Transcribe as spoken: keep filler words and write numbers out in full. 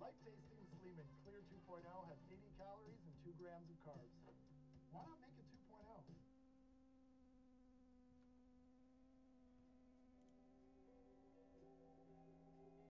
Light tasting Sleeman Clear two point oh has eighty calories and two grams of carbs. Why not make